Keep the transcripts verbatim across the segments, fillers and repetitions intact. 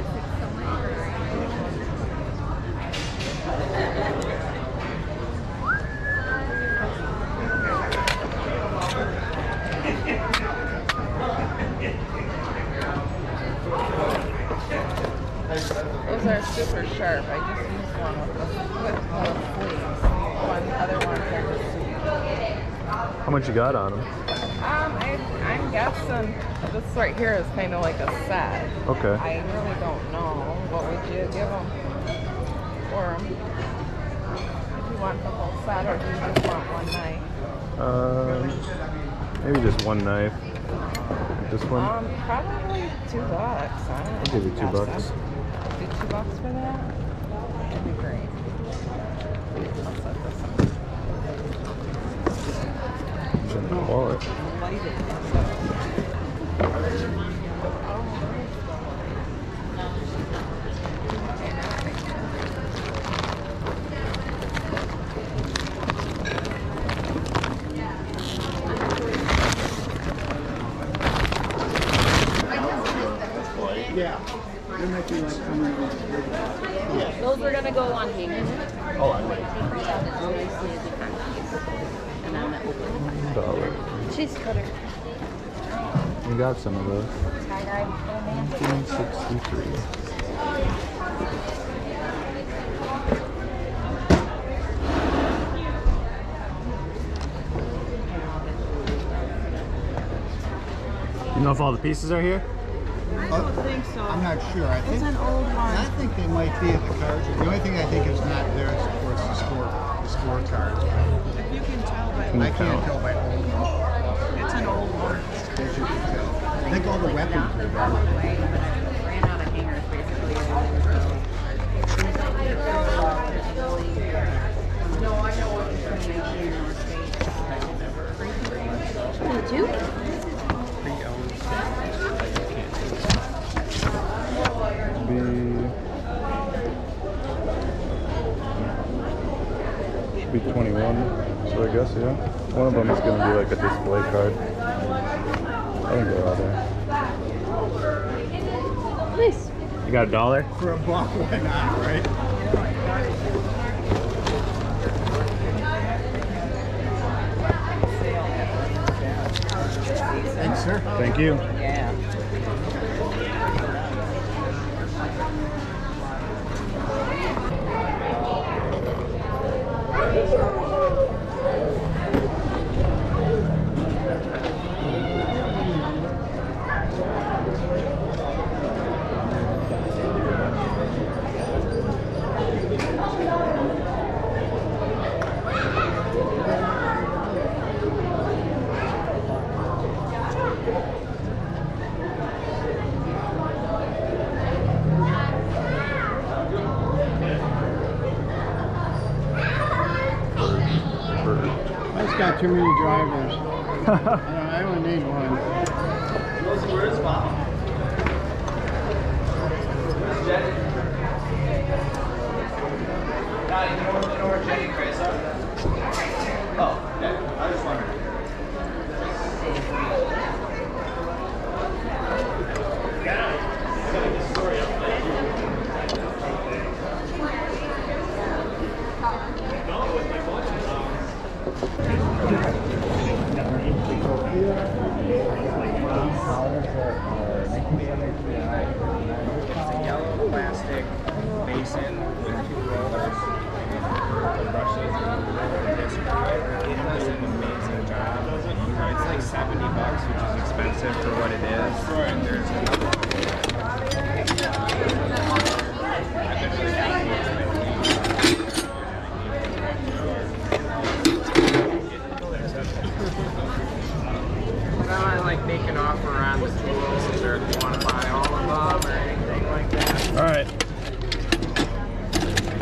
Those are super sharp. I just used one with the with the fleas. One other one are just super. How much you got on them? Um, I, I'm guessing this right here is kind of like a set. Okay. I really don't know. What would you give them for them? If you want the whole set, or do you just want one knife? Um, maybe just one knife. This one? Um, probably two bucks. I don't know. I'll give you two Gosh, bucks. Do two bucks for that? That'd be great. I'll set this up. It's in the wallet. Yeah. There might be like coming. Yeah. Those are gonna go on hangers. Oh, I like. And then that will go. Dollar. Cheese cutter. You got some of those. nineteen sixty-three. You know if all the pieces are here? I don't think so. I'm not sure. I think, It's an old one. I think they might be at the cards. The only thing I think is not there is, of course, the score, the score cards. If you can tell by Can you I can't count? tell by old one. it's an old one. As you can tell. I think all the weapons are there. Ran out of hangers basically. No, I know what Two? Be should be twenty-one. So I guess yeah. One of them is gonna be like a display card. I think they're all there. Nice. You got a dollar? For a buck, why not, right? Thanks, sir. Thank you. Yeah. I just got too many drivers. I, don't, I don't need one. Where's mom? Nah, you know where, you know where Jenny and Grace are? Oh, yeah. I just wondered. It's a yellow plastic basin with two rollers and brushes and a screwdriver. It does an amazing job. You know, it's like seventy bucks, which is expensive for what it is. And there's another. I've been really happy with it. Well, I like making offer on the tools, or if you want to buy all of them or anything like that. All right.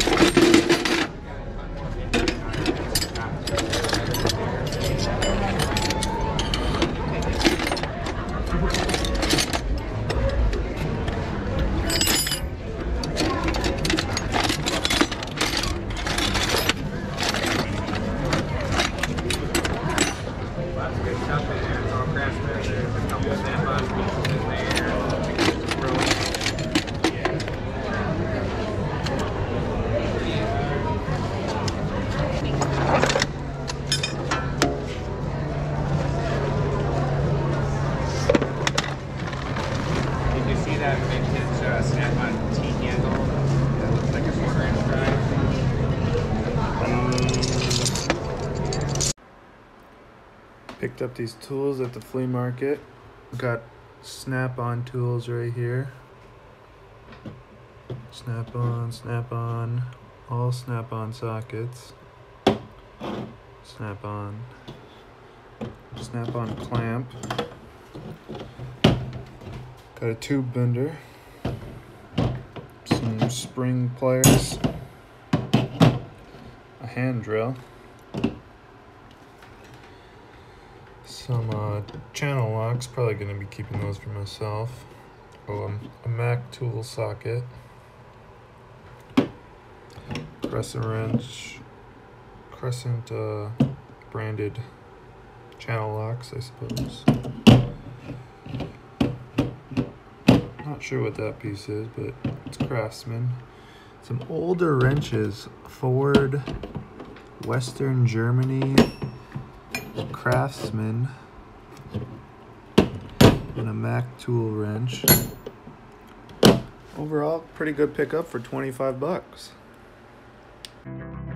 Picked up these tools at the flea market. Got snap-on tools right here. Snap-on, snap-on, all snap-on sockets. Snap-on, snap-on clamp. Got a tube bender. Some spring pliers. A hand drill. Some uh, channel locks, probably going to be keeping those for myself. Oh, um, a Mac tool socket. Crescent wrench. Crescent uh, branded channel locks, I suppose. Not sure what that piece is, but it's Craftsman. Some older wrenches. Ford, Western Germany, Craftsman, and a Mac tool wrench. Overall, pretty good pickup for twenty-five bucks.